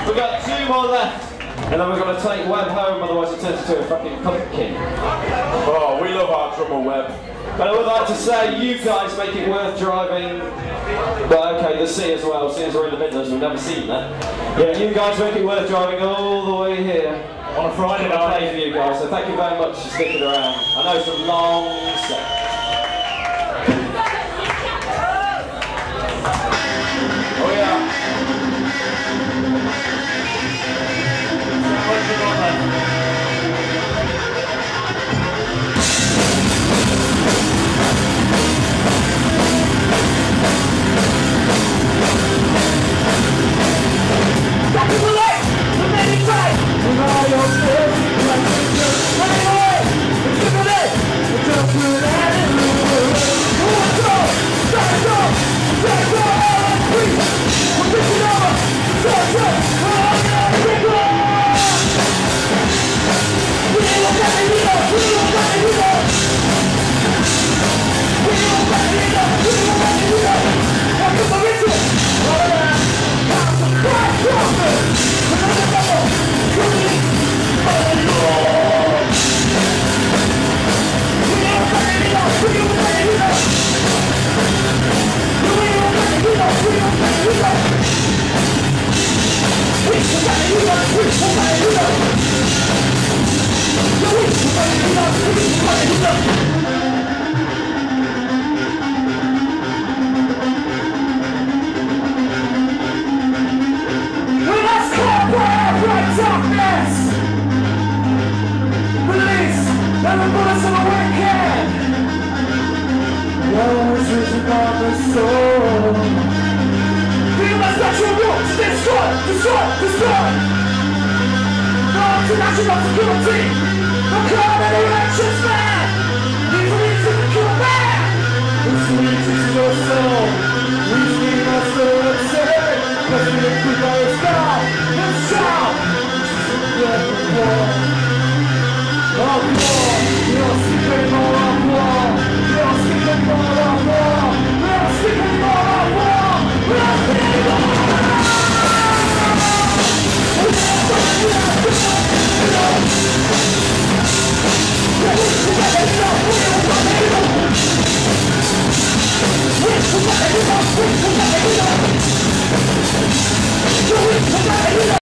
We've got 2 more left. And then we're going to take Webb home, otherwise it turns into a fucking pumpkin. Oh, we love our drummer Webb. But I would like to say, you guys make it worth driving. But okay, the sea as well, seeing as we're in the Midlands, we've never seen that. Yeah, you guys make it worth driving all the way here. On a Friday night. night. Play for you guys, so thank you very much for sticking around. I know it's a long set. Oh yeah. National security, the crime and elections, man!